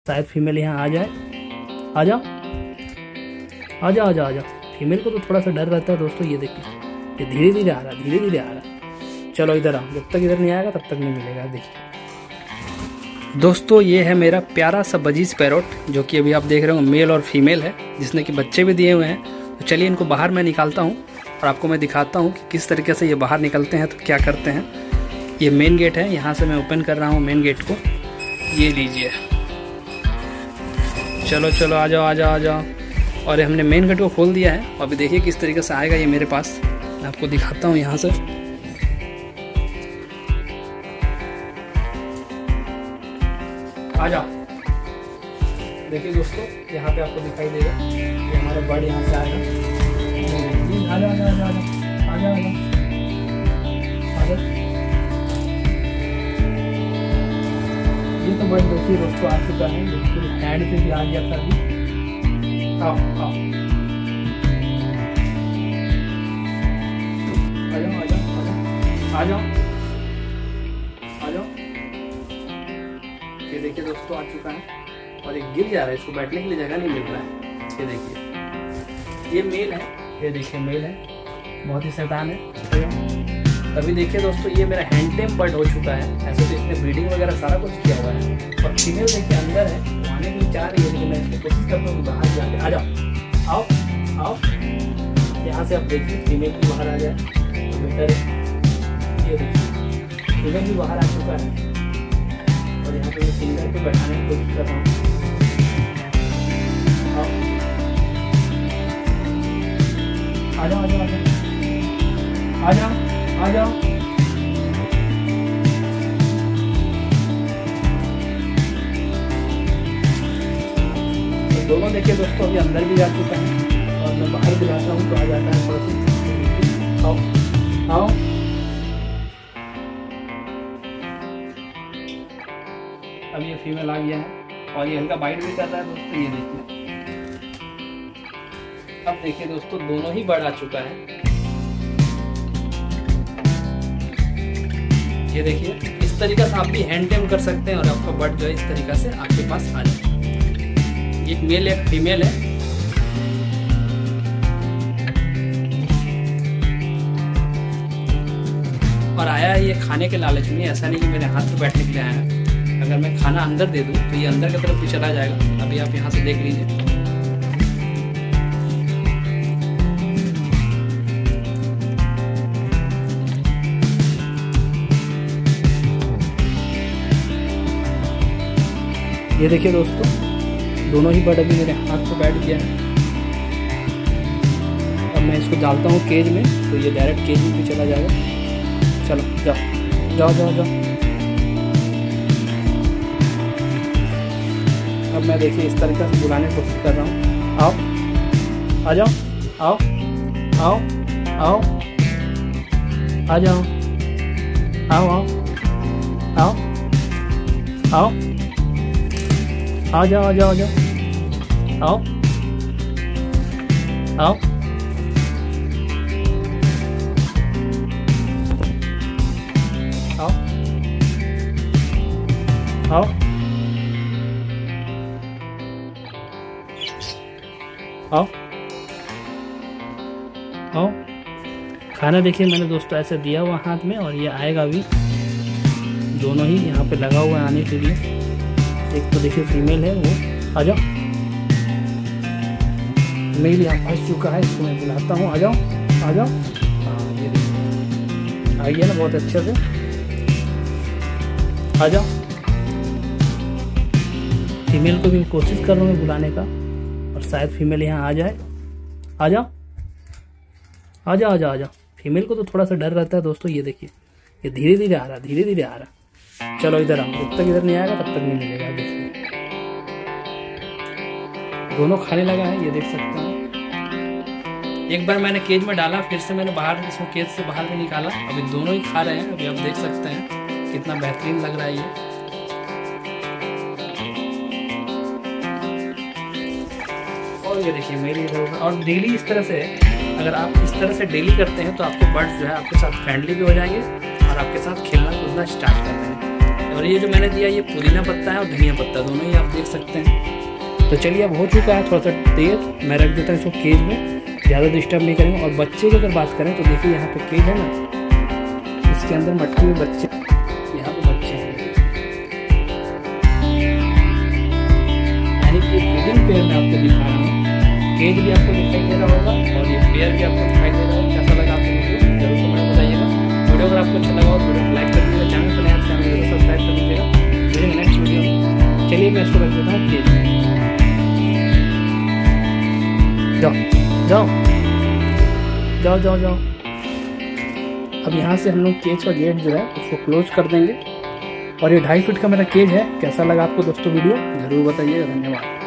शायद फीमेल यहाँ आ जाए। आ जाओ आ जाओ आ जाओ आ जाओ। फीमेल को तो थोड़ा सा डर रहता है दोस्तों। ये देखिए ये धीरे धीरे आ रहा है, धीरे धीरे आ रहा है। चलो इधर आओ, जब तक इधर नहीं आएगा तब तक नहीं मिलेगा। देखिए दोस्तों ये है मेरा प्यारा सा बजीज पैरोट, जो कि अभी आप देख रहे हो मेल और फीमेल है, जिसने कि बच्चे भी दिए हुए हैं। तो चलिए इनको बाहर मैं निकालता हूँ और आपको मैं दिखाता हूँ कि किस तरीके से ये बाहर निकलते हैं, तो क्या करते हैं। ये मेन गेट है, यहाँ से मैं ओपन कर रहा हूँ मेन गेट को। ये लीजिए, चलो चलो आ जाओ आ जाओ आ जाओ। और हमने मेन गेट को खोल दिया है। अभी देखिए किस तरीके से आएगा ये मेरे पास। मैं आपको दिखाता हूँ यहाँ से। आ जाओ। देखिए दोस्तों यहाँ पे आपको दिखाई देगा ये हमारा बर्ड यहाँ से आएगा। आ जाओ आ जाओ आ जाओ आ जाओ आ जाओ। ये तो बर्ड देखिए दोस्तों आ चुका है, बिल्कुल हैंड पे भी आ गया था अभी। आओ आओ आ जाओ आ जाओ आ जाओ आ जाओ। ये देखिए दोस्तों आ चुका है और ये गिर जा रहा है, इसको बैठने के लिए जगह नहीं मिल रहा है। ये देखिए ये मेल है, ये देखिए मेल है, बहुत ही शैतान है। तभी देखिए दोस्तों ये मेरा हैंड टेम बर्ड हो चुका है। ऐसे तो इसने ब्रीडिंग वगैरह सारा कुछ किया हुआ है। और फीमेल देखिए अंदर है, वो आने की चाह रही है, लेकिन मैं इसको कोशिश करता हूँ बाहर जाके। आ जाओ आओ आओ। यहाँ से आप देखिए फीमेल भी बाहर आ जाए तो बेटर है। ये देखिए फीमेल भी बाहर आ चुका है और यहाँ पे मैं सिंगल पे बैठाने की कोशिश कर रहा हूँ। आ जाओ आ जाओ आ जाओ आ जाओ। तो दोनों देखिए दोस्तों अभी अंदर भी जा चुका है और मैं बाहर भी जाता हूँ तो आ जाता है थोड़ा सा। आओ आओ। अब ये फीमेल आ गया है और ये हल्का बाइट भी कर रहा है दोस्तों। ये देखिए अब देखिए दोस्तों दोनों ही बर्ड आ चुका है। ये देखिए इस तरीके से आप भी हैंड टेम कर सकते हैं और आपका बर्ड जो है इस तरीके से आपके पास आ जाए। एक मेल एक फीमेल है। और आया है ये खाने के लालच में, ऐसा नहीं कि मेरे हाथ में बैठने के लिए आया है। अगर मैं खाना अंदर दे दूं तो ये अंदर की तरफ भी चला जाएगा। अभी आप यहाँ से देख लीजिए। ये देखिए दोस्तों दोनों ही बर्ड अभी मेरे हाथ पे बैठ गया है। अब मैं इसको डालता हूँ केज में तो ये डायरेक्ट केज में भी चला जाएगा। चलो जाओ जाओ जाओ जाओ। अब मैं देखिए इस तरीके से बुलाने की कोशिश कर रहा हूँ। आओ आ जाओ आओ आओ आओ आ जाओ आओ आओ आओ आओ आ जाओ आ जाओ आ जाओ आओ आओ आओ आओ आओ आओ। खाना देखिए मैंने दोस्तों ऐसे दिया हुआ हाथ में और ये आएगा अभी। दोनों ही यहाँ पे लगा हुआ है आने के लिए। एक तो देखिए फीमेल है वो। आ जाओ। मेल यहाँ फंस चुका है, इसको मैं बुलाता हूँ। आ जाओ आ जाओ। हाँ ये देखिए आ गया ना बहुत अच्छे से। आ जाओ। फीमेल को भी कोशिश कर रहा हूँ बुलाने का और शायद फीमेल यहाँ आ जाए। आ जाओ आ जाओ आ जाओ आ जाओ। फीमेल को तो थोड़ा सा डर रहता है दोस्तों। ये देखिए ये धीरे धीरे आ रहा, धीरे धीरे आ रहा। चलो इधर आओ, जब तक इधर नहीं आएगा तब तक नहीं मिलेगा। देखिए दोनों खाने लगा है, ये देख सकते हैं। एक बार मैंने केज में डाला, फिर से मैंने बाहर इसको केज से बाहर में निकाला। अभी दोनों ही खा रहे हैं। अभी आप देख सकते हैं कितना बेहतरीन लग रहा है ये। और ये देखिए मेरी और डेली इस तरह से, अगर आप इस तरह से डेली करते हैं तो आपके बर्ड्स जो है आपके साथ फ्रेंडली भी हो जाएंगे और आपके साथ खेलना कूदना स्टार्ट कर देंगे। और ये जो मैंने दिया ये पुदीना पत्ता है और धनिया पत्ता, दोनों ही आप देख सकते हैं। तो चलिए अब हो चुका है थोड़ा सा देर, मैं रख देता हूँ इसको केज में, ज़्यादा डिस्टर्ब नहीं करेंगे। और बच्चे की अगर बात करें तो देखिए यहाँ पे केज है ना, इसके अंदर मटकी में बच्चे, यहाँ पे बच्चे हैं, यानी कि फीडिंग पेयर में आपको दिखा रहा हूँ। केज भी आपको दिखाई दे रहा होगा और ये पेयर भी आपको दिखाई दे रहा होगा। कैसा लगा आपको वीडियो जरूर कमेंट बताइएगा। वीडियो अगर आपको अच्छा लगा हो तो वीडियो को लाइक कर दीजिएगा, चैनल पर नया चैनल को सब्सक्राइब कर दीजिएगा। मिलेंगे नेक्स्ट वीडियो में। चलिए मैं इसको रख देता हूँ केज में। जाओ जाओ जाओ जाओ जाओ। अब यहाँ से हम लोग केज का गेट जो है उसको क्लोज कर देंगे। और ये 2.5 फीट का मेरा केज है। कैसा लगा आपको दोस्तों वीडियो जरूर बताइएगा। धन्यवाद।